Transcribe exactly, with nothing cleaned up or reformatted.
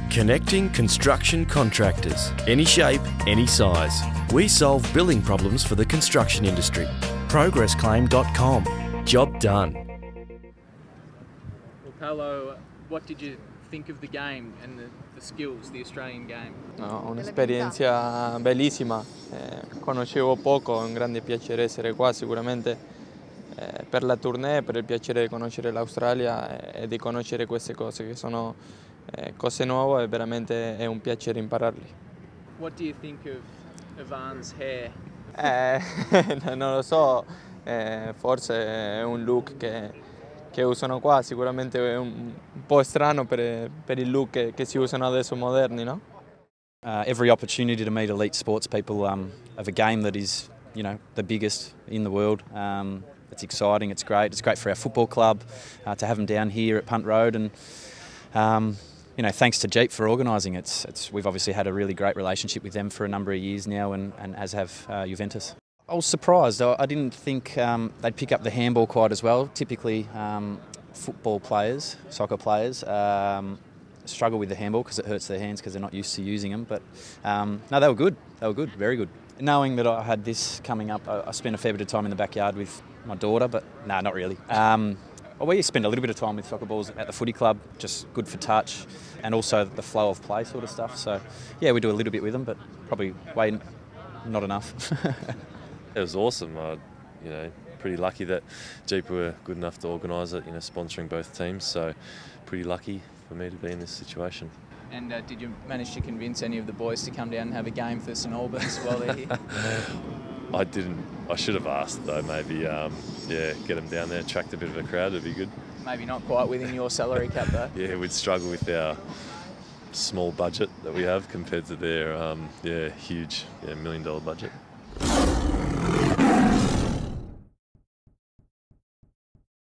Connecting construction contractors. Any shape, any size. We solve billing problems for the construction industry. progress claim dot com. Job done. Well, Paolo, what did you think of the game and the, the skills, the Australian game? No, un'esperienza bellissima, eh, conoscevo poco, è un grande piacere essere qua sicuramente eh, per la tournée, per il piacere di conoscere l'Australia e, e di conoscere queste cose che sono eh, cose nuove e veramente è un piacere impararli. What do you think of Ivan's hair? Eh, non lo so, eh, forse è un look che, che usano qua, sicuramente è un, un po' strano per, per il look che, che si usano adesso moderni, no? Uh, every opportunity to meet elite sports people um, of a game that is, you know, the biggest in the world. Um, it's exciting, it's great. It's great for our football club uh, to have them down here at Punt Road, and um, you know, thanks to Jeep for organising. It's, it's we've obviously had a really great relationship with them for a number of years now, and, and as have uh, Juventus. I was surprised. I, I didn't think um, they'd pick up the handball quite as well. Typically, um, football players, soccer players. Um, struggle with the handball because it hurts their hands because they're not used to using them. But um, no, they were good. They were good, very good. Knowing that I had this coming up, I, I spent a fair bit of time in the backyard with my daughter, but no, nah, not really. Um, well, we spend a little bit of time with soccer balls at the footy club, just good for touch, and also the flow of play sort of stuff. So yeah, we do a little bit with them, but probably way not enough. It was awesome. I, you know, pretty lucky that Jeep were good enough to organise it. You know, sponsoring both teams, so pretty lucky for me to be in this situation. And uh, did you manage to convince any of the boys to come down and have a game for St Albans while they're here? I didn't. I should have asked though. Maybe, um, yeah, get them down there, attract a bit of a crowd. It'd be good. Maybe not quite within your salary cap though. Yeah, we'd struggle with our small budget that we have compared to their, um, yeah, huge, yeah, million dollar budget.